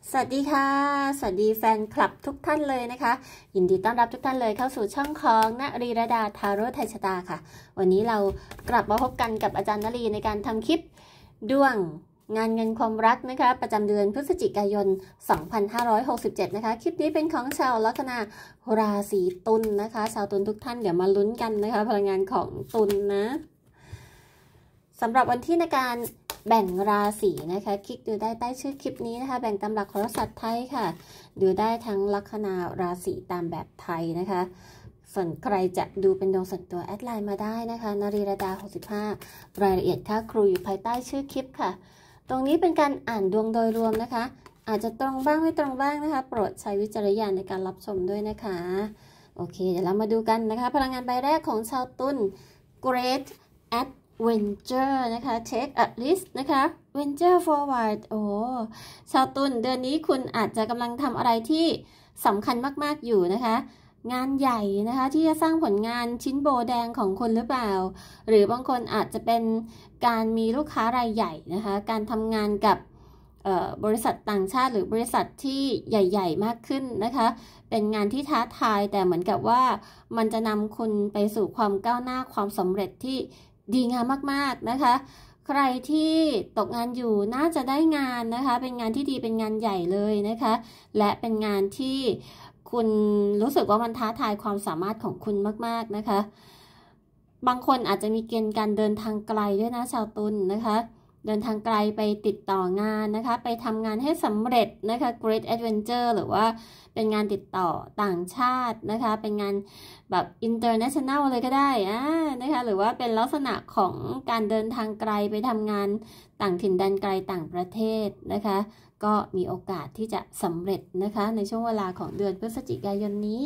สวัสดีค่ะสวัสดีแฟนคลับทุกท่านเลยนะคะยินดีต้อนรับทุกท่านเลยเข้าสู่ช่องของณรีรดาทาโร่ไทยชะตาค่ะวันนี้เรากลับมาพบกันกับอาจารย์ณรีในการทำคลิปดวงงานเงินความรักนะคะประจำเดือนพฤศจิกายน 2567 นะคะคลิปนี้เป็นของชาวลัคนาราศีตุลนะคะชาวตุลทุกท่านเดี๋ยวมาลุ้นกันนะคะพลังงานของตุลนะสำหรับวันที่ในการแบ่งราศีนะคะคลิกดูได้ใต้ชื่อคลิปนี้นะคะแบ่งตามหลักโหราศาสตร์ไทยค่ะดูได้ทั้งลัคนาราศีตามแบบไทยนะคะส่วนใครจะดูเป็นดวงส่วนตัวแอดไลน์มาได้นะคะนรีรดา65รายละเอียดค่าครูอยู่ภายใต้ชื่อคลิปค่ะตรงนี้เป็นการอ่านดวงโดยรวมนะคะอาจจะตรงบ้างไม่ตรงบ้างนะคะโปรดใช้วิจารณญาณในการรับชมด้วยนะคะโอเคเดี๋ยวเรามาดูกันนะคะพลังงานใบแรกของชาวตุล Great Venture นะคะ Take a risk นะคะ Venture forward โอ้ชาวตุลเดือนนี้คุณอาจจะกำลังทำอะไรที่สำคัญมากๆอยู่นะคะงานใหญ่นะคะที่จะสร้างผลงานชิ้นโบแดงของคุณหรือเปล่าหรือบางคนอาจจะเป็นการมีลูกค้ารายใหญ่นะคะการทำงานกับบริษัทต่างชาติหรือบริษัทที่ใหญ่ๆมากขึ้นนะคะเป็นงานที่ท้าทายแต่เหมือนกับว่ามันจะนำคุณไปสู่ความก้าวหน้าความสำเร็จที่ดีงามมากๆนะคะใครที่ตกงานอยู่น่าจะได้งานนะคะเป็นงานที่ดีเป็นงานใหญ่เลยนะคะและเป็นงานที่คุณรู้สึกว่ามันท้าทายความสามารถของคุณมากๆนะคะบางคนอาจจะมีเกณฑ์การเดินทางไกลด้วยนะชาวตุลนะคะเดินทางไกลไปติดต่องานนะคะไปทำงานให้สำเร็จนะคะ Great Adventure หรือว่าเป็นงานติดต่อต่างชาตินะคะเป็นงานแบบ international เลยก็ได้นะคะหรือว่าเป็นลักษณะของการเดินทางไกลไปทำงานต่างถิ่นแดนไกลต่างประเทศนะคะก็มีโอกาสที่จะสำเร็จนะคะในช่วงเวลาของเดือนพฤศจิกายนนี้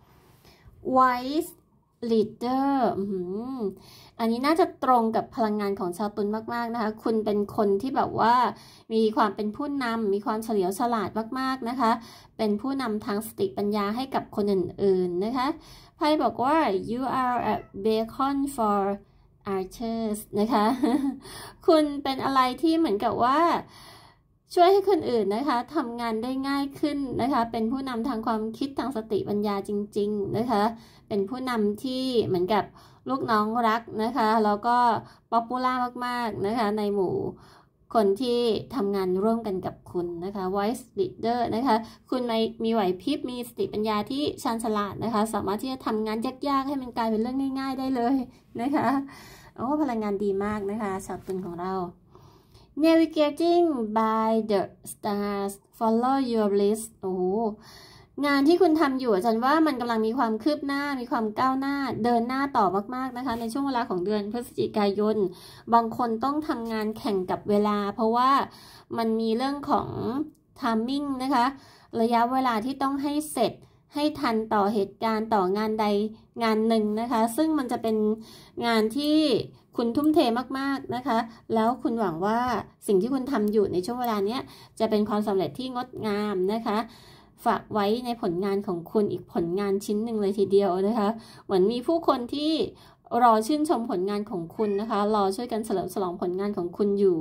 Wise Leader อันนี้น่าจะตรงกับพลังงานของชาวตุลมากๆนะคะคุณเป็นคนที่แบบว่ามีความเป็นผู้นำมีความเฉลียวฉลาดมากๆนะคะเป็นผู้นำทางสติปัญญาให้กับคนอื่นๆนะคะไพ่บอกว่า you are a beacon for archers นะคะคุณเป็นอะไรที่เหมือนกับว่าช่วยให้คนอื่นนะคะทำงานได้ง่ายขึ้นนะคะเป็นผู้นำทางความคิดทางสติปัญญาจริงๆนะคะเป็นผู้นำที่เหมือนกับลูกน้องรักนะคะแล้วก็ป๊อปปูล่ามากๆนะคะในหมู่คนที่ทำงานร่วมกันกับคุณนะคะ Voice Leader นะคะคุณมีไหวพริบมีสติปัญญาที่ชาญฉลาดนะคะสามารถที่จะทำงานยากๆให้มันกลายเป็นเรื่องง่ายๆได้เลยนะคะโอ้พลังงานดีมากนะคะชาวตุลของเราNavigating by the stars follow your bliss โอ้งานที่คุณทำอยู่อาจารย์ว่ามันกำลังมีความคืบหน้ามีความก้าวหน้าเดินหน้าต่อมากๆนะคะในช่วงเวลาของเดือนพฤศจิกายนบางคนต้องทำงานแข่งกับเวลาเพราะว่ามันมีเรื่องของ timing นะคะระยะเวลาที่ต้องให้เสร็จให้ทันต่อเหตุการณ์ต่องานใดงานหนึ่งนะคะซึ่งมันจะเป็นงานที่คุณทุ่มเทมากๆนะคะแล้วคุณหวังว่าสิ่งที่คุณทำอยู่ในช่วงเวลานี้จะเป็นความสำเร็จที่งดงามนะคะฝากไว้ในผลงานของคุณอีกผลงานชิ้นหนึ่งเลยทีเดียวนะคะเหมือนมีผู้คนที่รอชื่นชมผลงานของคุณนะคะรอช่วยกันเฉลิมฉลองผลงานของคุณอยู่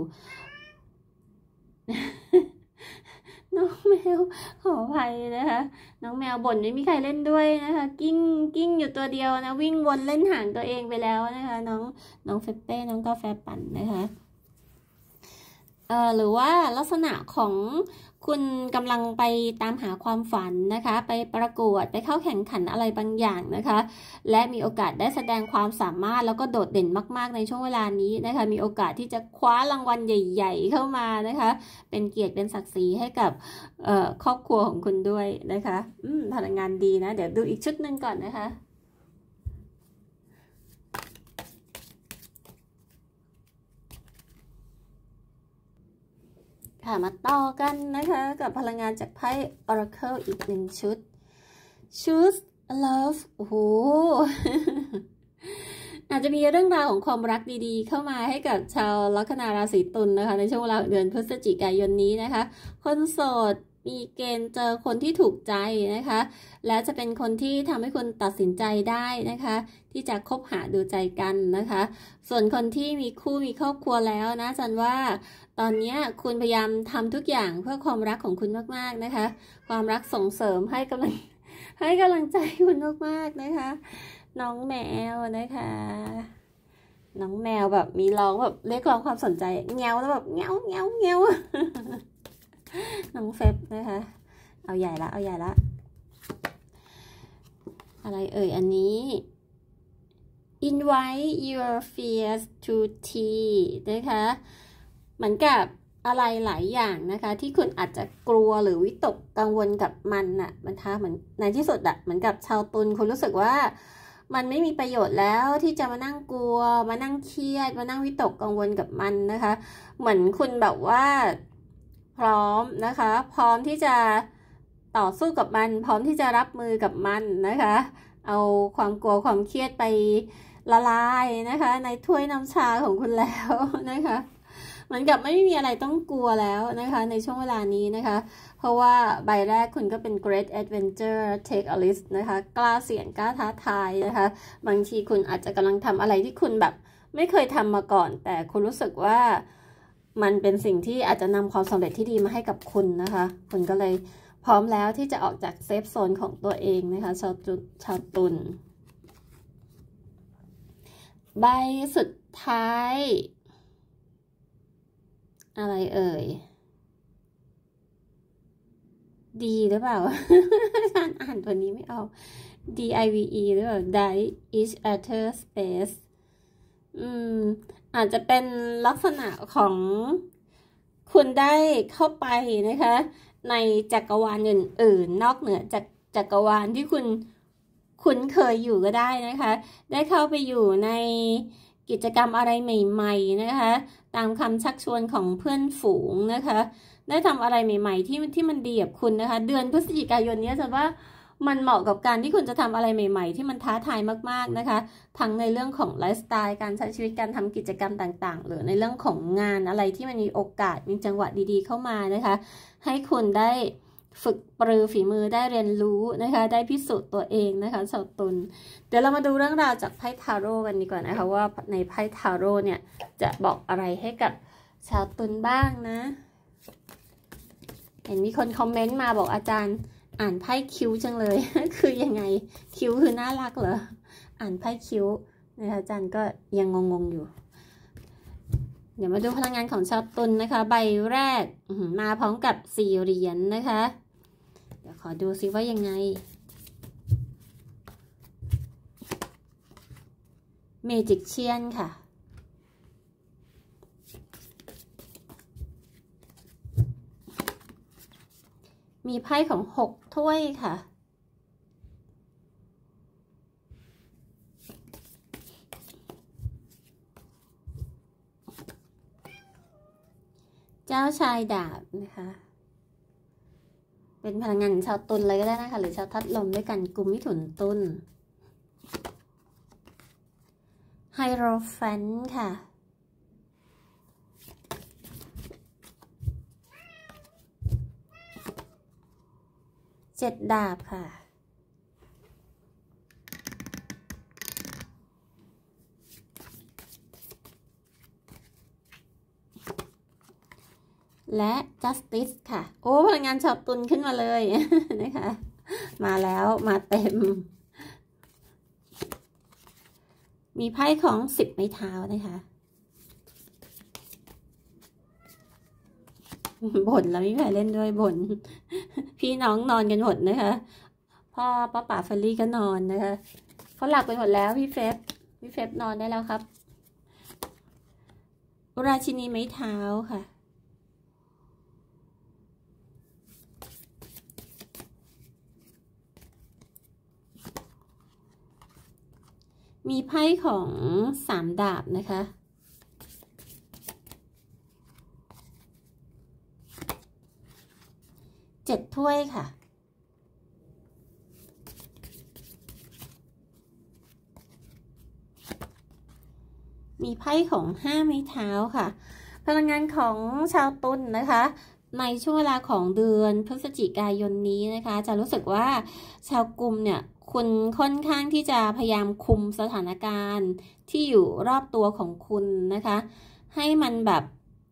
น้องแมวขออภัยนะคะน้องแมวบ่นไม่มีใครเล่นด้วยนะคะกิ้งอยู่ตัวเดียวนะวิ่งวนเล่นห่างตัวเองไปแล้วนะคะน้องเฟเป้น้องกาแฟปั่นนะคะหรือว่าลักษณะของคุณกำลังไปตามหาความฝันนะคะไปประกวดไปเข้าแข่งขันอะไรบางอย่างนะคะและมีโอกาสได้แสดงความสามารถแล้วก็โดดเด่นมากๆในช่วงเวลานี้นะคะมีโอกาสที่จะคว้ารางวัลใหญ่ๆเข้ามานะคะเป็นเกียรติเป็นศักดิ์ศรีให้กับครอบครัวของคุณด้วยนะคะพลังงานดีนะเดี๋ยวดูอีกชุดหนึ่งก่อนนะคะค่ะมาต่อกันนะคะกับพลังงานจากไพ่ Oracle อีกหนึ่งชุด Choose Love โอ้โห อาจจะมีเรื่องราวของความรักดีๆเข้ามาให้กับชาวลัคนาราศีตุลนะคะในช่วงเวลาเดือนพฤศจิกายนนี้นะคะคนโสดมีเกณฑ์เจอคนที่ถูกใจนะคะและจะเป็นคนที่ทำให้คุณตัดสินใจได้นะคะที่จะคบหาดูใจกันนะคะส่วนคนที่มีคู่มีครอบครัวแล้วนะจันว่าตอนนี้คุณพยายามทำทุกอย่างเพื่อความรักของคุณมากๆนะคะความรักส่งเสริมให้กำลังใจคุณมากๆนะคะน้องแมวนะคะน้องแมวแบบมีร้องแบบเรียกร้องความสนใจเงี้ยวแล้วแบบเงี้ยวเงี้ยวเงี้ยวน้องเฟบนะคะเอาใหญ่ละอะไรเอ่ยอันนี้ invite your fears to tea นะคะเหมือนกับอะไรหลายอย่างนะคะที่คุณอาจจะกลัวหรือวิตกกังวลกับมันน่ะนะคะเหมือนในที่สุดอะเหมือนกับชาวตุลคุณรู้สึกว่ามันไม่มีประโยชน์แล้วที่จะมานั่งกลัวมานั่งเครียดมานั่งวิตกกังวลกับมันนะคะเหมือนคุณแบบว่าพร้อมนะคะพร้อมที่จะต่อสู้กับมันพร้อมที่จะรับมือกับมันนะคะเอาความกลัวความเครียดไปละลายนะคะในถ้วยน้ำชาของคุณแล้วนะคะเหมือนกับไม่มีอะไรต้องกลัวแล้วนะคะในช่วงเวลานี้นะคะเพราะว่าใบแรกคุณก็เป็น Great Adventure Take a Risk นะคะกล้าเสี่ยงกล้าท้าทายนะคะบางทีคุณอาจจะกำลังทำอะไรที่คุณแบบไม่เคยทำมาก่อนแต่คุณรู้สึกว่ามันเป็นสิ่งที่อาจจะนำความสำเร็จที่ดีมาให้กับคุณนะคะคุณก็เลยพร้อมแล้วที่จะออกจากเซฟโซนของตัวเองนะคะชาวตุลใบสุดท้ายอะไรเอ่ยดีหรือเปล่า อ่านตัวนี้ไม่ออก DIVE หรือเปล่า Die each other space อาจจะเป็นลักษณะของคุณได้เข้าไปนะคะในจักรวาลอื่นๆนอกเหนือจากจักรวาลที่คุณคุ้นเคยอยู่ก็ได้นะคะได้เข้าไปอยู่ในกิจกรรมอะไรใหม่ๆนะคะตามคำชักชวนของเพื่อนฝูงนะคะได้ทำอะไรใหม่ๆที่มันดีกับคุณนะคะเดือนพฤศจิกายนนี้จะว่ามันเหมาะกับการที่คุณจะทำอะไรใหม่ๆที่มันท้าทายมากๆนะคะทั้งในเรื่องของไลฟ์สไตล์การใช้ชีวิตการทำกิจกรรมต่างๆหรือในเรื่องของงานอะไรที่มันมีโอกาสมีจังหวะดีๆเข้ามานะคะให้คุณได้ฝึกปรือฝีมือได้เรียนรู้นะคะได้พิสูจน์ตัวเองนะคะชาวตุลเดี๋ยวเรามาดูเรื่องราวจากไพ่ทาโร่กันดีกว่านะคะว่าในไพ่ทาโร่เนี่ยจะบอกอะไรให้กับชาวตุลบ้างนะเห็นมีคนคอมเมนต์มาบอกอาจารย์อ่านไพ่คิ้วจังเลย คือยังไงคิ้วคือน่ารักเหรออ่านไพ่คิ้วนะคะอาจารย์ก็ยังงงอยู่เดี๋ยวมาดูพลังงานของชาวตุลนะคะใบแรกมาพร้อมกับ4 เหรียญนะคะเดี๋ยวขอดูซิว่ายังไงเมจิกเชียนค่ะมีไพ่ของ6 ถ้วยค่ะเจ้าชายดาบนะคะเป็นพลังงานของชาวตุลเลยก็ได้นะคะหรือชาวธาตุลมด้วยกันกุมมิถุนตุลไฮโรแฟนค่ะ7 ดาบค่ะและ justice ค่ะโอ้พลังงานชาวตุลขึ้นมาเลย นะคะมาแล้วมาเต็มมีไพ่ของ10 ไม้เท้านะคะบ่นแล้วไม่มีใครเล่นด้วยบ่น พี่น้องนอนกันหมดนะคะพ่อป้าป๋าเฟลลี่ก็นอนนะคะเขาหลับไปหมดแล้วพี่เฟบนอนได้แล้วครับราชินีไม้เท้าค่ะมีไพ่ของ3 ดาบนะคะ7 ถ้วยค่ะมีไพ่ของ5 ไม้เท้าค่ะพลังงานของชาวตุลนะคะในช่วงเวลาของเดือนพฤศจิกายนนี้นะคะจะรู้สึกว่าชาวกุมเนี่ยคุณค่อนข้างที่จะพยายามคุมสถานการณ์ที่อยู่รอบตัวของคุณนะคะให้มันแบบ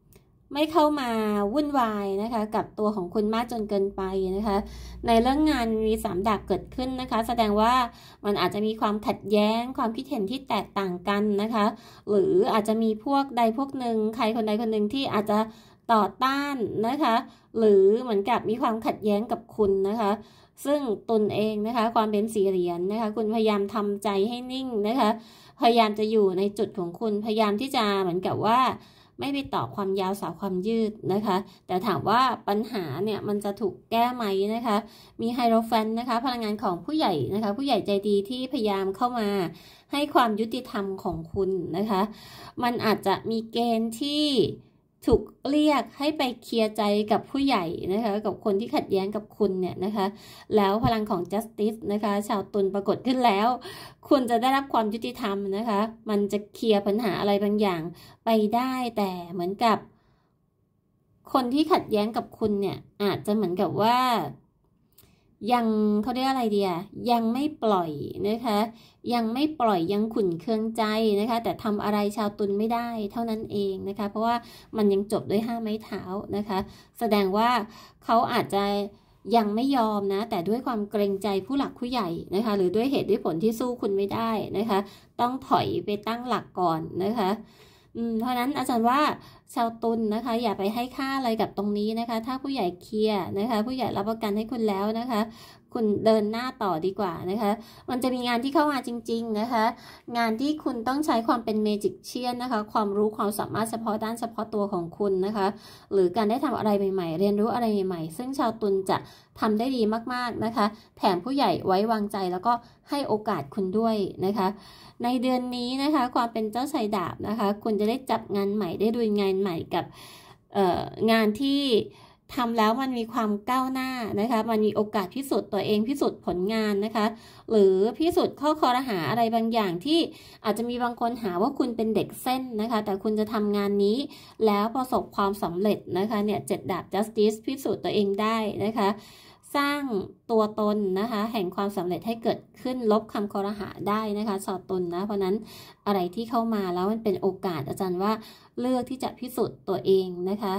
ไม่เข้ามาวุ่นวายนะคะกับตัวของคุณมากจนเกินไปนะคะในเรื่องงานมี3 ดาบเกิดขึ้นนะคะแสดงว่ามันอาจจะมีความขัดแย้งความคิดเห็นที่แตกต่างกันนะคะหรืออาจจะมีพวกใดพวกหนึ่งใครคนใดคนหนึ่งที่อาจจะต่อต้านนะคะหรือเหมือนกับมีความขัดแย้งกับคุณนะคะซึ่งตนเองนะคะความเป็น4 เหรียญนะคะคุณพยายามทำใจให้นิ่งนะคะพยายามจะอยู่ในจุดของคุณพยายามที่จะเหมือนกับว่าไม่ไปต่อความยาวสาวความยืดนะคะแต่ถามว่าปัญหาเนี่ยมันจะถูกแก้ไหมนะคะมีไฮโรแฟนนะคะพลังงานของผู้ใหญ่นะคะผู้ใหญ่ใจดีที่พยายามเข้ามาให้ความยุติธรรมของคุณนะคะมันอาจจะมีเกณฑ์ที่ถูกเรียกให้ไปเคลียร์ใจกับผู้ใหญ่นะคะกับคนที่ขัดแย้งกับคุณเนี่ยนะคะแล้วพลังของ justice นะคะชาวตุลปรากฏขึ้นแล้วคุณจะได้รับความยุติธรรมนะคะมันจะเคลียร์ปัญหาอะไรบางอย่างไปได้แต่เหมือนกับคนที่ขัดแย้งกับคุณเนี่ยอาจจะเหมือนกับว่ายังเขาเรียกอะไรดีอะยังไม่ปล่อยนะคะยังไม่ปล่อยยังขุ่นเคืองใจนะคะแต่ทำอะไรชาวตุลไม่ได้เท่านั้นเองนะคะเพราะว่ามันยังจบด้วย5 ไม้เท้านะคะแสดงว่าเขาอาจจะยังไม่ยอมนะแต่ด้วยความเกรงใจผู้หลักผู้ใหญ่นะคะหรือด้วยเหตุด้วยผลที่สู้คุณไม่ได้นะคะต้องถอยไปตั้งหลักก่อนนะคะเพราะนั้นอาจารย์ว่าชาวตุลนะคะอย่าไปให้ค่าอะไรกับตรงนี้นะคะถ้าผู้ใหญ่เคลียร์นะคะผู้ใหญ่รับประกันให้คุณแล้วนะคะคุณเดินหน้าต่อดีกว่านะคะมันจะมีงานที่เข้ามาจริงๆนะคะงานที่คุณต้องใช้ความเป็นเมจิกเชียนนะคะความรู้ความสามารถเฉพาะด้านเฉพาะตัวของคุณนะคะหรือการได้ทำอะไรใหม่ๆเรียนรู้อะไรใหม่ๆซึ่งชาวตุลจะทำได้ดีมากๆนะคะแถมผู้ใหญ่ไว้วางใจแล้วก็ให้โอกาสคุณด้วยนะคะในเดือนนี้นะคะความเป็นเจ้าชายดาบนะคะคุณจะได้จับงานใหม่ได้ดูงานใหม่กับงานที่ทำแล้วมันมีความก้าวหน้านะคะมันมีโอกาสพิสูจน์ตัวเองพิสูจน์ผลงานนะคะหรือพิสูจน์ข้อคอรหาอะไรบางอย่างที่อาจจะมีบางคนหาว่าคุณเป็นเด็กเส้นนะคะแต่คุณจะทำงานนี้แล้วประสบความสำเร็จนะคะเนี่ย7 ดาบ justice พิสูจน์ตัวเองได้นะคะสร้างตัวตนนะคะแห่งความสำเร็จให้เกิดขึ้นลบคำคอรหาได้นะคะชาวตุลนะเพราะนั้นอะไรที่เข้ามาแล้วมันเป็นโอกาสอาจารย์ว่าเลือกที่จะพิสูจน์ตัวเองนะคะ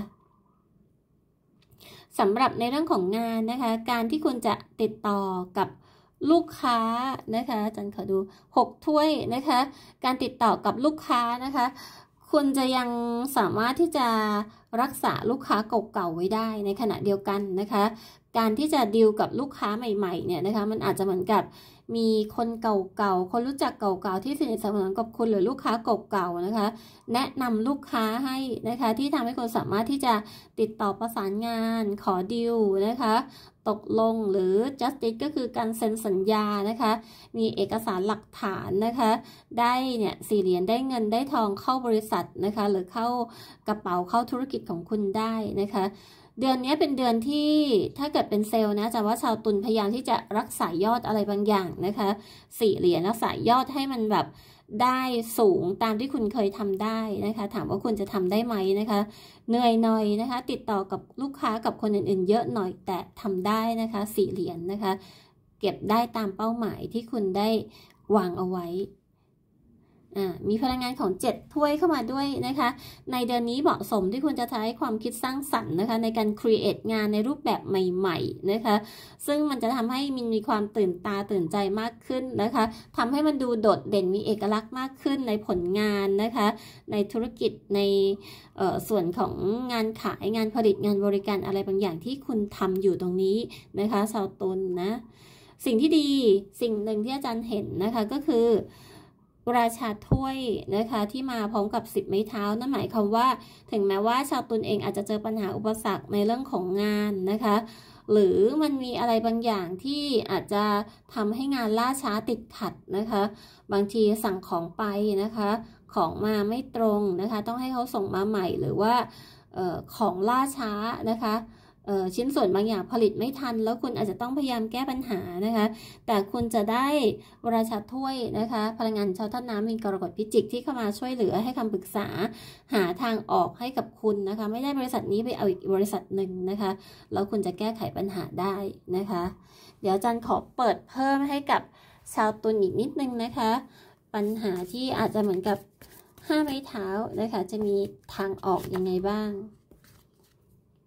สำหรับในเรื่องของงานนะคะการที่คุณจะติดต่อกับลูกค้านะคะอาจารย์ขอดู6 ถ้วยนะคะการติดต่อกับลูกค้านะคะคุณจะยังสามารถที่จะรักษาลูกค้าเก่าๆไว้ได้ในขณะเดียวกันนะคะการที่จะดีลกับลูกค้าใหม่ๆเนี่ยนะคะมันอาจจะเหมือนกับมีคนเก่าๆคนรู้จักเก่าๆที่สนิทสนมกับคุณหรือลูกค้าเก่าๆนะคะแนะนำลูกค้าให้นะคะที่ทำให้คุณสามารถที่จะติดต่อประสานงานขอดีลนะคะตกลงหรือ justice ก็คือการเซ็นสัญญานะคะมีเอกสารหลักฐานนะคะได้เนี่ย4 เหรียญได้เงินได้ทองเข้าบริษัทนะคะหรือเข้ากระเป๋าเข้าธุรกิจของคุณได้นะคะเดือนนี้เป็นเดือนที่ถ้าเกิดเป็นเซลล์นะจะว่าชาวตุลพยายามที่จะรักษายอดอะไรบางอย่างนะคะ4 เหรียญรักษายอดให้มันแบบได้สูงตามที่คุณเคยทำได้นะคะถามว่าคุณจะทำได้ไหมนะคะเหนื่อยหน่อยนะคะติดต่อกับลูกค้ากับคนอื่นๆเยอะหน่อยแต่ทำได้นะคะ4 เหรียญนะคะเก็บได้ตามเป้าหมายที่คุณได้วางเอาไว้มีพลังงานของ7 ถ้วยเข้ามาด้วยนะคะในเดือนนี้เหมาะสมที่คุณจะใช้ความคิดสร้างสรรค์นะคะในการ create งานในรูปแบบใหม่ๆนะคะซึ่งมันจะทำให้มันมีความตื่นตาตื่นใจมากขึ้นนะคะทำให้มันดูโดดเด่นมีเอกลักษณ์มากขึ้นในผลงานนะคะในธุรกิจในส่วนของงานขายงานผลิตงานบริการอะไรบางอย่างที่คุณทำอยู่ตรงนี้นะคะชาวตุลนะสิ่งที่ดีสิ่งหนึ่งที่อาจารย์เห็นนะคะก็คือราชาถ้วยนะคะที่มาพร้อมกับ10 ไม้เท้านั่นหมายความว่าถึงแม้ว่าชาวตุลเองอาจจะเจอปัญหาอุปสรรคในเรื่องของงานนะคะหรือมันมีอะไรบางอย่างที่อาจจะทำให้งานล่าช้าติดขัดนะคะบางทีสั่งของไปนะคะของมาไม่ตรงนะคะต้องให้เขาส่งมาใหม่หรือว่าของล่าช้านะคะชิ้นส่วนบางอย่างผลิตไม่ทันแล้วคุณอาจจะต้องพยายามแก้ปัญหานะคะแต่คุณจะได้ราชาถ้วยนะคะพลังงานชาวธาตุน้ำมีกรกฎพิจิกที่เข้ามาช่วยเหลือให้คำปรึกษาหาทางออกให้กับคุณนะคะไม่ได้บริษัทนี้ไปเอาอีกบริษัทหนึ่งนะคะแล้วคุณจะแก้ไขปัญหาได้นะคะเดี๋ยวอาจารย์ขอเปิดเพิ่มให้กับชาวตุลอีกนิดนึงนะคะปัญหาที่อาจจะเหมือนกับ5 ไม้เท้านะคะจะมีทางออกยังไงบ้าง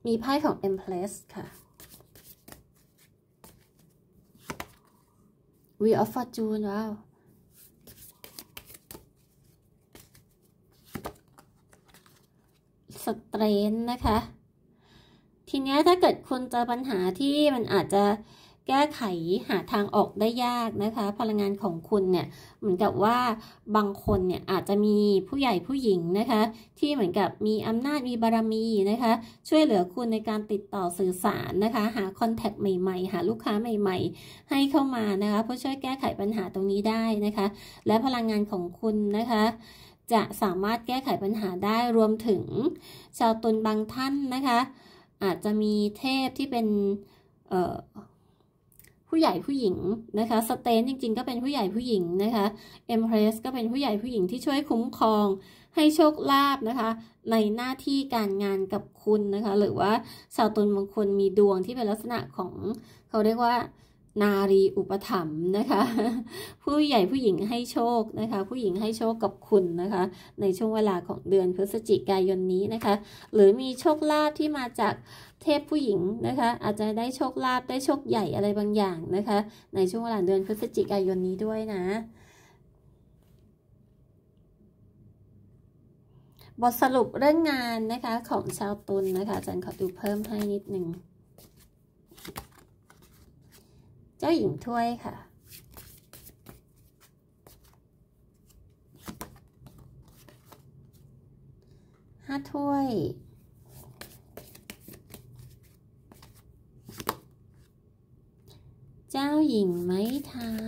มีไพ่ของ Empress ค่ะ Wheel of Fortune ว้าวสเตรนนะคะ ทีนี้ถ้าเกิดคุณเจอปัญหาที่มันอาจจะแก้ไขหาทางออกได้ยากนะคะพลังงานของคุณเนี่ยเหมือนกับว่าบางคนเนี่ยอาจจะมีผู้ใหญ่ผู้หญิงนะคะที่เหมือนกับมีอำนาจมีบารมีนะคะช่วยเหลือคุณในการติดต่อสื่อสารนะคะหาคอนแทคใหม่ๆหาลูกค้าใหม่ๆให้เข้ามานะคะเพื่อช่วยแก้ไขปัญหาตรงนี้ได้นะคะและพลังงานของคุณนะคะจะสามารถแก้ไขปัญหาได้รวมถึงชาวตุลบางท่านนะคะอาจจะมีเทพที่เป็นผู้ใหญ่ผู้หญิงนะคะสเตนจริงๆก็เป็นผู้ใหญ่ผู้หญิงนะคะเอ็มเพรสก็เป็นผู้ใหญ่ผู้หญิงที่ช่วยคุ้มครองให้โชคลาภนะคะในหน้าที่การงานกับคุณนะคะหรือว่าชาวตุลบางคนมีดวงที่เป็นลักษณะของเขาเรียกว่านารีอุปถัมภ์นะคะผู้ใหญ่ผู้หญิงให้โชคนะคะผู้หญิงให้โชคกับคุณนะคะในช่วงเวลาของเดือนพฤศจิกายนนี้นะคะหรือมีโชคลาภที่มาจากเทพผู้หญิงนะคะอาจจะได้โชคลาภได้โชคใหญ่อะไรบางอย่างนะคะในช่วงเวลาเดือนพฤศจิกายนนี้ด้วยนะบทสรุปเรื่องงานนะคะของชาวตุลนะคะอาจารย์ขอดูเพิ่มให้นิดนึงเจ้าหญิงถ้วยค่ะ5 ถ้วยเจ้าหญิงไม้เท้า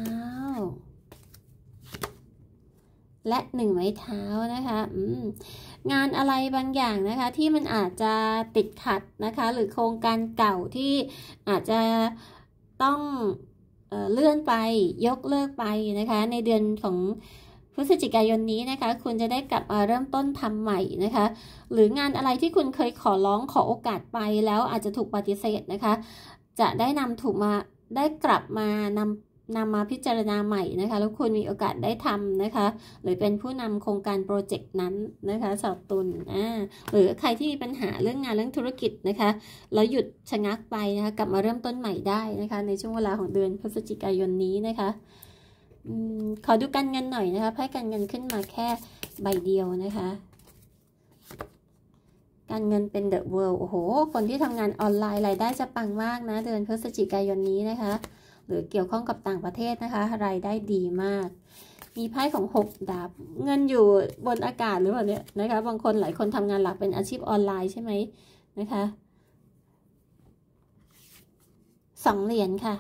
และ1 ไม้เท้านะคะงานอะไรบางอย่างนะคะที่มันอาจจะติดขัดนะคะหรือโครงการเก่าที่อาจจะต้องเลื่อนไปยกเลิกไปนะคะในเดือนของพฤศจิกายนนี้นะคะคุณจะได้กลับมาเริ่มต้นทำใหม่นะคะหรืองานอะไรที่คุณเคยขอร้องขอโอกาสไปแล้วอาจจะถูกปฏิเสธนะคะจะได้ได้กลับมานำมาพิจารณาใหม่นะคะแล้วคุณมีโอกาสได้ทำนะคะหรือเป็นผู้นำโครงการโปรเจกต์นั้นนะคะชาวตุลหรือใครที่มีปัญหาเรื่องงานเรื่องธุรกิจนะคะแล้วหยุดชะงักไปนะคะกลับมาเริ่มต้นใหม่ได้นะคะในช่วงเวลาของเดือนพฤศจิกายนนี้นะคะขอดูการเงินหน่อยนะคะไพ่การเงินขึ้นมาแค่ใบเดียวนะคะการเงินเป็น The World โอ้โหคนที่ทำงานออนไลน์รายได้จะปังมากนะเดือนพฤศจิกายนนี้นะคะหรือเกี่ยวข้องกับต่างประเทศนะคะรายได้ดีมากมีไพ่ของ6 ดาบเงินอยู่บนอากาศหรือเปล่าเนี่ยนะคะบางคนหลายคนทำงานหลักเป็นอาชีพออนไลน์ใช่ไหมนะคะ2 เหรียญค่ะ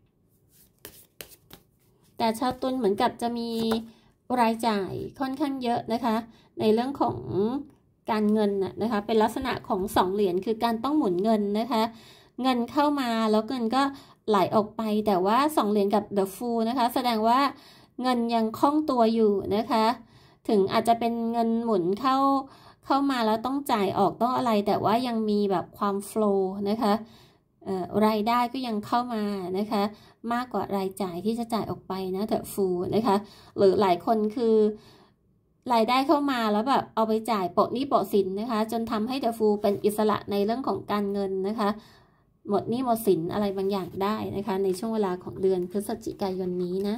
แต่ชาวตุลเหมือนกับจะมีรายจ่ายค่อนข้างเยอะนะคะในเรื่องของการเงินนะคะเป็นลักษณะของ2 เหรียญคือการต้องหมุนเงินนะคะเงินเข้ามาแล้วเงินก็ไหลออกไปแต่ว่า2 เหรียญกับ The Fool นะคะแสดงว่าเงินยังคล่องตัวอยู่นะคะถึงอาจจะเป็นเงินหมุนเข้ามาแล้วต้องจ่ายออกต้องอะไรแต่ว่ายังมีแบบความโฟลว์นะคะรายได้ก็ยังเข้ามานะคะมากกว่ารายจ่ายที่จะจ่ายออกไปนะ The Fool นะคะหรือหลายคนคือรายได้เข้ามาแล้วแบบเอาไปจ่ายโปะหนี้โปะสินนะคะจนทำให้ The Fool เป็นอิสระในเรื่องของการเงินนะคะหมดหนี้หมดสินอะไรบางอย่างได้นะคะในช่วงเวลาของเดือนพฤศจิกายนนี้นะ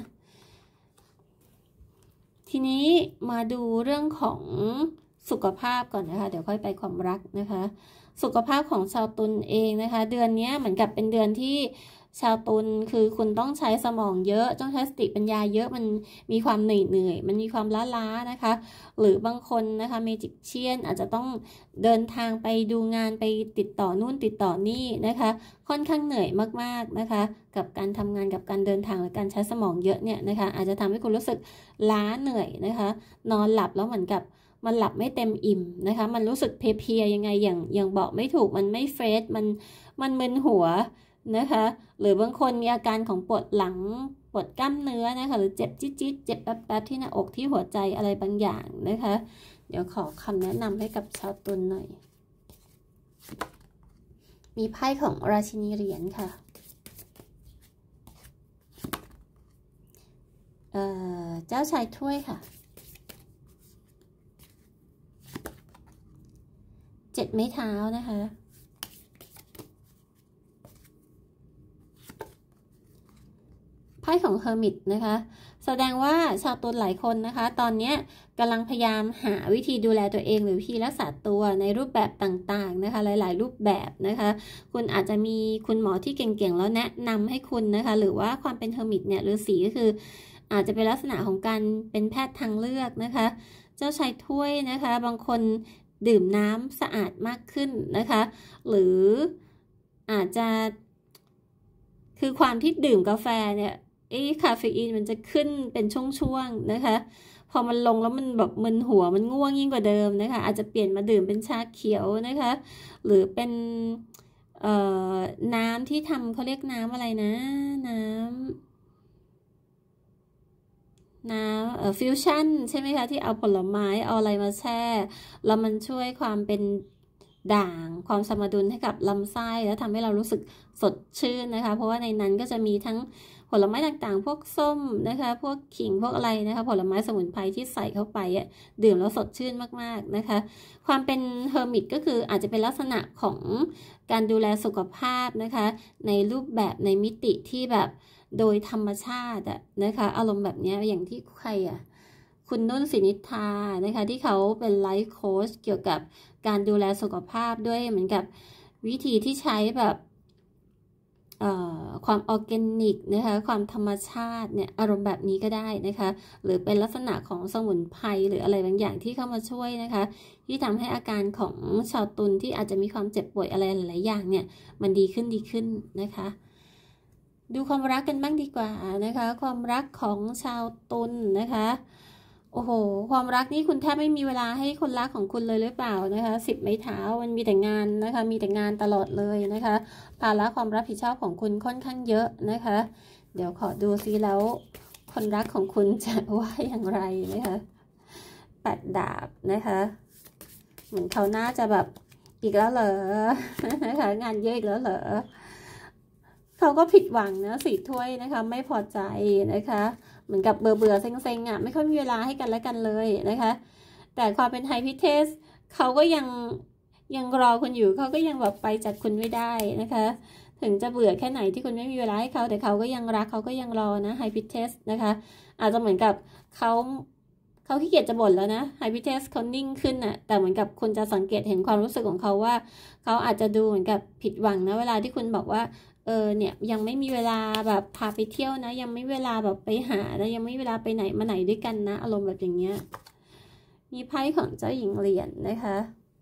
ทีนี้มาดูเรื่องของสุขภาพก่อนนะคะเดี๋ยวค่อยไปความรักนะคะสุขภาพของชาวตุลเองนะคะเดือนนี้เหมือนกับเป็นเดือนที่ชาวตุลคือคุณต้องใช้สมองเยอะต้องใช้สติปัญญาเยอะมันมีความเหนื่อยมันมีความล้านะคะหรือบางคนนะคะเมจิกเชียนอาจจะต้องเดินทางไปดูงานไปติดต่อนู่นติดต่อนี่นะคะค่อนข้างเหนื่อยมากๆนะคะกับการทำงานกับการเดินทางและการใช้สมองเยอะเนี่ยนะคะอาจจะทำให้คุณรู้สึกล้าเหนื่อยนะคะนอนหลับแล้วเหมือนกับมันหลับไม่เต็มอิ่มนะคะมันรู้สึกเพลียยังไงอย่างบอกไม่ถูกมันไม่เฟรชมันมึนหัวนะคะหรือบางคนมีอาการของปวดหลังปวดกล้ามเนื้อนะคะหรือเจ็บจี๊ดเจ็บแป๊บที่หน้าอกที่หัวใจอะไรบางอย่างนะคะเดี๋ยวขอคำแนะนำให้กับชาวตุลหน่อยมีไพ่ของราชินีเหรียญค่ะเจ้าชายถ้วยค่ะ7 ไม้เท้านะคะของเฮอร์มิตนะคะแสดงว่าชาวตุลหลายคนนะคะตอนนี้กำลังพยายามหาวิธีดูแลตัวเองหรือวิธีรักษาตัวในรูปแบบต่างๆนะคะหลายๆรูปแบบนะคะคุณอาจจะมีคุณหมอที่เก่งๆแล้วแนะนำให้คุณนะคะหรือว่าความเป็นเฮอร์มิตเนี่ยฤาษีก็คืออาจจะเป็นลักษณะของการเป็นแพทย์ทางเลือกนะคะเจ้าชายถ้วยนะคะบางคนดื่มน้ำสะอาดมากขึ้นนะคะหรืออาจจะคือความที่ดื่มกาแฟเนี่ยคาเฟอีนมันจะขึ้นเป็นช่วงๆนะคะพอมันลงแล้วมันแบบมึนหัวมันง่วงยิ่งกว่าเดิมนะคะอาจจะเปลี่ยนมาดื่มเป็นชาเขียวนะคะหรือเป็นน้ำที่ทำเขาเรียกน้ำอะไรนะน้ำฟิวชั่นใช่ไหมคะที่เอาผลไม้เอาอะไรมาแช่แล้วมันช่วยความเป็นด่างความสมดุลให้กับลำไส้แล้วทำให้เรารู้สึกสดชื่นนะคะเพราะว่าในนั้นก็จะมีทั้งผลไม้ต่างๆพวกส้มนะคะพวกขิงพวกอะไรนะคะผลไม้สมุนไพรที่ใส่เข้าไปดื่มแล้วสดชื่นมากๆนะคะความเป็นเฮอร์มิตก็คืออาจจะเป็นลักษณะของการดูแลสุขภาพนะคะในรูปแบบในมิติที่แบบโดยธรรมชาตินะคะอารมณ์แบบนี้อย่างที่ใครคุณนุ่นศินิธานะคะที่เขาเป็นไลฟ์โค้ชเกี่ยวกับการดูแลสุขภาพด้วยเหมือนกับวิธีที่ใช้แบบความออร์แกนิกนะคะความธรรมชาติเนี่ยอารมณ์แบบนี้ก็ได้นะคะหรือเป็นลักษณะของสมุนไพรหรืออะไรบางอย่างที่เข้ามาช่วยนะคะที่ทำให้อาการของชาวตุลที่อาจจะมีความเจ็บป่วยอะไรหลายๆอย่างเนี่ยมันดีขึ้นนะคะดูความรักกันบ้างดีกว่านะคะความรักของชาวตุลนะคะโอ้โหความรักนี่คุณแทบไม่มีเวลาให้คนรักของคุณเลยหรือเปล่านะคะ10 ไม้เท้ามันมีแต่งานนะคะมีแต่งานตลอดเลยนะคะภาระความรับผิดชอบของคุณค่อนข้างเยอะนะคะเดี๋ยวขอดูซิแล้วคนรักของคุณจะว่าอย่างไรนะคะ8 ดาบนะคะเหมือนเขาน่าจะแบบอีกแล้วเหรอนะคะงานเยอะอีกแล้วเหรอเขาก็ผิดหวังนะ4 ถ้วยนะคะไม่พอใจนะคะเหมือนกับเบื่อเซ็งไม่ค่อยมีเวลาให้กันและกันเลยนะคะแต่ความเป็นไฮพิเทสเขาก็ยังรอคุณอยู่เขาก็ยังแบบไปจากคุณไม่ได้นะคะถึงจะเบื่อแค่ไหนที่คุณไม่มีเวลาให้เขาแต่เขาก็ยังรักเขาก็ยังรอนะไฮพิเทสนะคะอาจจะเหมือนกับเขาขี้เกียจจะบ่นแล้วนะไฮพิเทสเขานิ่งขึ้นแต่เหมือนกับคุณจะสังเกตเห็นความรู้สึกของเขาว่าเขาอาจจะดูเหมือนกับผิดหวังนะเวลาที่คุณบอกว่าเนี่ยยังไม่มีเวลาแบบพาไปเที่ยวนะยังไม่เวลาแบบไปหานะยังไม่เวลาไปไหนมาไหนด้วยกันนะอารมณ์แบบอย่างเงี้ยมีไพ่ของเจ้าหญิงเหรียญนะคะ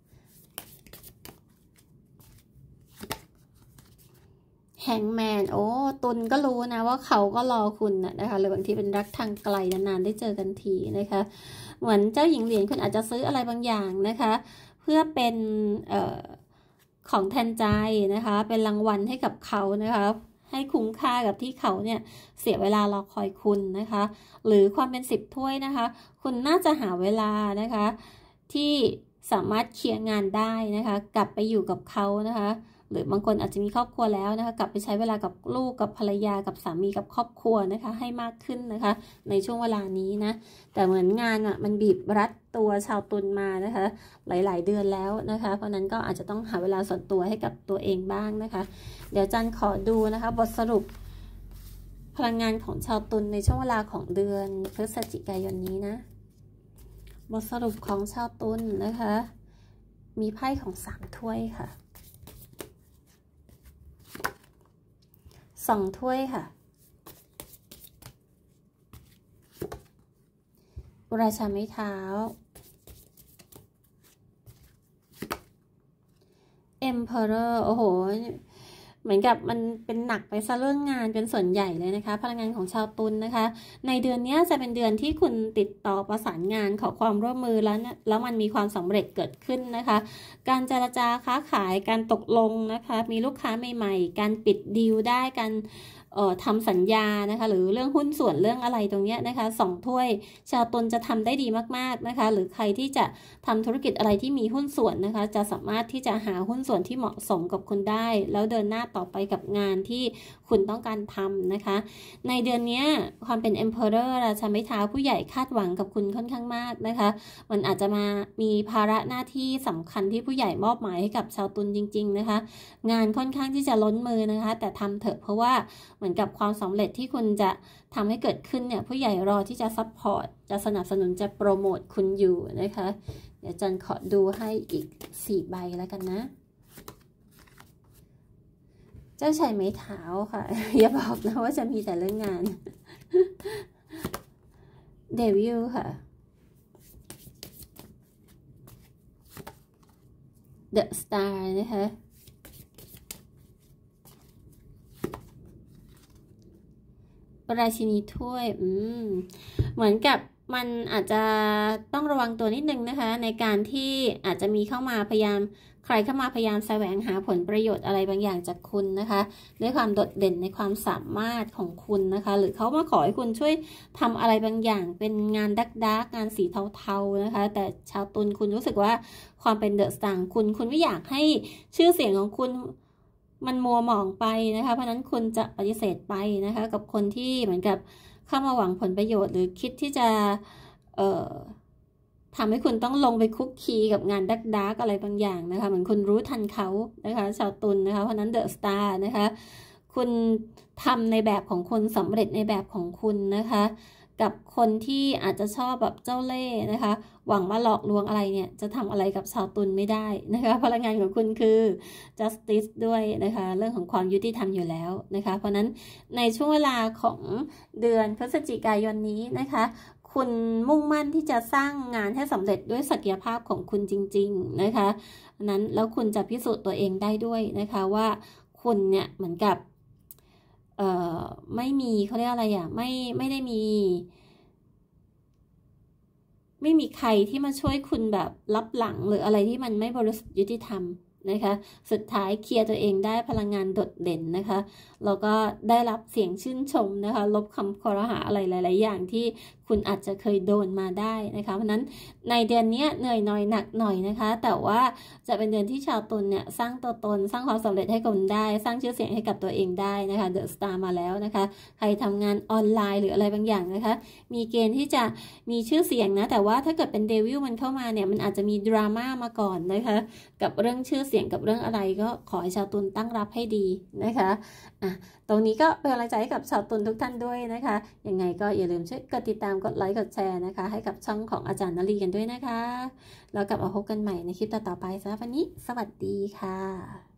แฮงแมนโอ้ตุลก็รู้นะว่าเขาก็รอคุณนะคะหรือบางทีเป็นรักทางไกลนานๆได้เจอกันทีนะคะเหมือนเจ้าหญิงเหรียญคุณอาจจะซื้ออะไรบางอย่างนะคะเพื่อเป็นของแทนใจนะคะเป็นรางวัลให้กับเขานะคะให้คุ้มค่ากับที่เขาเนี่ยเสียเวลารอคอยคุณนะคะหรือความเป็น10 ถ้วยนะคะคุณน่าจะหาเวลานะคะที่สามารถเคลียร์งานได้นะคะกลับไปอยู่กับเขานะคะหรือบางคนอาจจะมีครอบครัวแล้วนะคะกลับไปใช้เวลากับลูกกับภรรยากับสามีกับครอบครัวนะคะให้มากขึ้นนะคะในช่วงเวลานี้นะแต่เหมือนงานมันบีบรัดตัวชาวตุลมานะคะหลายๆเดือนแล้วนะคะเพราะนั้นก็อาจจะต้องหาเวลาส่วนตัวให้กับตัวเองบ้างนะคะเดี๋ยวจันขอดูนะคะบทสรุปพลังงานของชาวตุลในช่วงเวลาของเดือนพฤศจิกายนนี้นะบทสรุปของชาวตุลนะคะมีไพ่ของ3 ถ้วยค่ะ2 ถ้วยค่ะราชาไม้เท้า Emperor โอ้โหเหมือนกับมันเป็นหนักไปซะเรื่องงานเป็นส่วนใหญ่เลยนะคะพลังงานของชาวตุลนะคะในเดือนนี้จะเป็นเดือนที่คุณติดต่อประสานงานขอความร่วมมือแล้วมันมีความสำเร็จเกิดขึ้นนะคะการเจรจาค้าขายการตกลงนะคะมีลูกค้าใหม่ๆการปิดดีลได้การทำสัญญานะคะหรือเรื่องหุ้นส่วนเรื่องอะไรตรงนี้นะคะ2 ถ้วยชาวตุลจะทำได้ดีมากๆนะคะหรือใครที่จะทำธุรกิจอะไรที่มีหุ้นส่วนนะคะจะสามารถที่จะหาหุ้นส่วนที่เหมาะสมกับคุณได้แล้วเดินหน้าต่อไปกับงานที่คุณต้องการทำนะคะในเดือนนี้ความเป็น Emperor ราชาไม้เท้าผู้ใหญ่คาดหวังกับคุณค่อนข้างมากนะคะมันอาจจะมามีภาระหน้าที่สำคัญที่ผู้ใหญ่มอบหมายให้กับชาวตุลจริงๆนะคะงานค่อนข้างที่จะล้นมือนะคะแต่ทำเถอะเพราะว่าเหมือนกับความสำเร็จที่คุณจะทำให้เกิดขึ้นเนี่ยผู้ใหญ่รอที่จะซัพพอร์ตจะสนับสนุนจะโปรโมทคุณอยู่นะคะเดี๋ยวจันขอดูให้อีก4ใบแล้วกันนะเจ้าชายไม้เท้าค่ะอย่าบอกนะว่าจะมีแต่เรื่องงานเดวิลค่ะ The Star นะคะราชินีถ้วยเหมือนกับมันอาจจะต้องระวังตัวนิดนึงนะคะในการที่อาจจะมีเข้ามาพยายามใครเข้ามาพยายามแสวงหาผลประโยชน์อะไรบางอย่างจากคุณนะคะด้วยความโดดเด่นในความสามารถของคุณนะคะหรือเขามาขอให้คุณช่วยทำอะไรบางอย่างเป็นงานดักงานสีเทาๆนะคะแต่ชาวตุลคุณรู้สึกว่าความเป็นเดอะสตาร์คุณไม่อยากให้ชื่อเสียงของคุณมันมัวหมองไปนะคะเพราะนั้นคุณจะปฏิเสธไปนะคะกับคนที่เหมือนกับเข้ามาหวังผลประโยชน์หรือคิดที่จะทำให้คุณต้องลงไปคุกคีกับงานดักอะไรบางอย่างนะคะเหมือนคุณรู้ทันเขานะคะชาวตุลนะคะเพราะนั้นเดอะสตาร์นะคะคุณทำในแบบของคุณสำเร็จในแบบของคุณนะคะกับคนที่อาจจะชอบแบบเจ้าเล่ห์นะคะหวังมาหลอกลวงอะไรเนี่ยจะทำอะไรกับชาวตุลไม่ได้นะคะพลังงานของคุณคือ justice ด้วยนะคะเรื่องของความยุติธรรมอยู่แล้วนะคะเพราะนั้นในช่วงเวลาของเดือนพฤศจิกายนนี้นะคะคุณมุ่งมั่นที่จะสร้างงานให้สำเร็จด้วยศักยภาพของคุณจริงๆนะคะนั้นแล้วคุณจะพิสูจน์ตัวเองได้ด้วยนะคะว่าคุณเนี่ยเหมือนกับไม่มีเขาเรียกอะไรอ่ะไม่ได้มีไม่มีใครที่มาช่วยคุณแบบลับหลังหรืออะไรที่มันไม่บริสุทธิ์ยุติธรรมนะคะสุดท้ายเคลียร์ตัวเองได้พลังงานโดดเด่นนะคะแล้วก็ได้รับเสียงชื่นชมนะคะลบคำคอรหาอะไรหลายๆอย่างที่คุณอาจจะเคยโดนมาได้นะคะเพราะนั้นในเดือนนี้เหนื่อยหน่อยหนักหน่อยนะคะแต่ว่าจะเป็นเดือนที่ชาวตุลเนี่ยสร้างตัวตนสร้างความสำเร็จให้กับคุณได้สร้างชื่อเสียงให้กับตัวเองได้นะคะเดอะสตาร์มาแล้วนะคะใครทำงานออนไลน์หรืออะไรบางอย่างนะคะมีเกณฑ์ที่จะมีชื่อเสียงนะแต่ว่าถ้าเกิดเป็นเดวิลมันเข้ามาเนี่ยมันอาจจะมีดราม่ามาก่อนนะคะกับเรื่องชื่อเสียงกับเรื่องอะไรก็ขอให้ชาวตุลตั้งรับให้ดีนะคะตรงนี้ก็เป็นกำลังใจให้กับชาวตุลทุกท่านด้วยนะคะยังไงก็อย่าลืมช่วยกดติดตามกดไลค์กดแชร์นะคะให้กับช่องของอาจารย์นลีกันด้วยนะคะแล้วกลับมาพบกันใหม่ในคลิปต่อๆไปสำหรับวันนี้สวัสดีค่ะ